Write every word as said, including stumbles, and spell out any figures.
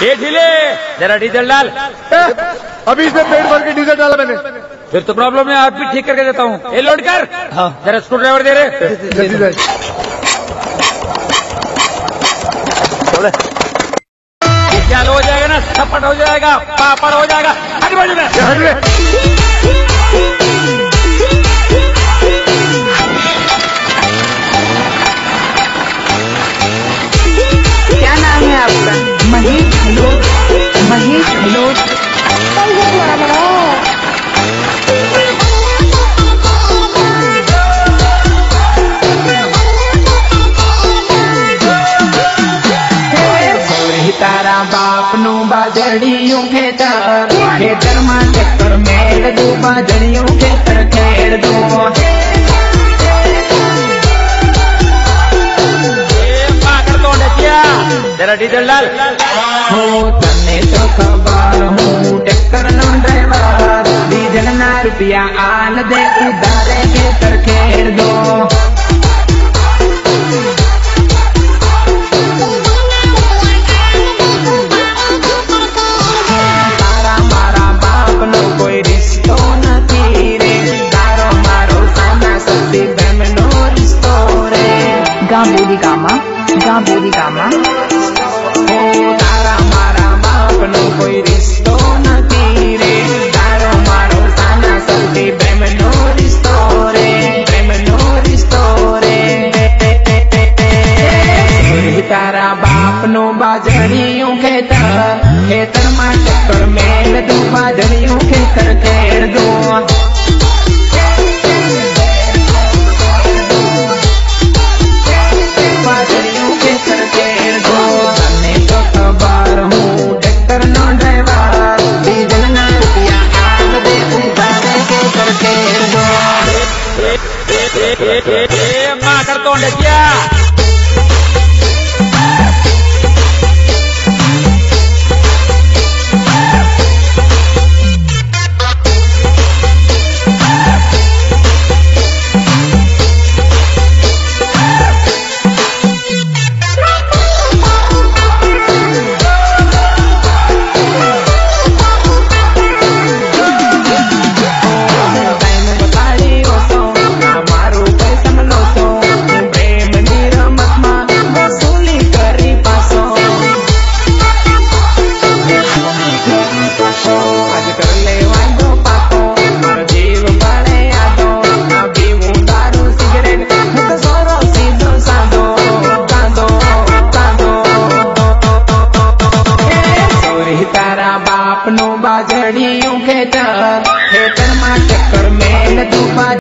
ये ढीले, जरा डीजल डाल। अभी इसमें पेट भर के डीजल डाला मैंने। फिर तो प्रॉब्लम है, आप भी ठीक करके देता हूँ। ये लोड कर। हाँ। जरा स्क्रू ड्राइवर दे रहे। जल्दी से। चालू हो जाएगा ना, थप्पड़ हो जाएगा, पापड़ हो जाएगा। आगे बढ़ में क्या नाम है आपका? महेश हलोट। महेश हलोट। तारा बाप नु बाजड़ियों खेतर खेतर में चक्कर मेल दो बाजड़ियों खेतर खेड़ दो। जरा डीजल डाल। हो तने तो खबर हूँ ट्रैक्टर नो ड्राइवर डीजल ना रुपया आल दे उधारे खेतर खेड़ दो। तारा मारा बाप नो कोई रिश्तो नहीं रे तारो मारो साना सती बेम नो रिश्तो रे। गा बोली गामा गा बोली गामा। तारा मारा बाप नो कोई रिश्तो नहीं रे तारो मारो साना सती प्रेम नो रिश्तो रे प्रेम नो रिश्तो रे। तारा बाप नो बाजड़ियों खेतर खेतर में चक्कर मेल दो बाजड़ियों खेतर खेड़ दो। बाजड़ियों खेतर खेड़ दो। तने तो खबर हूँ ट्रैक्टर नो ड्राइवर डीजल ना रुपया आल दे उधारे खेतर खेड़ दो। माँ कर तो क्या बाजड़ियों खेतर खेतर में चक्कर मेल दो।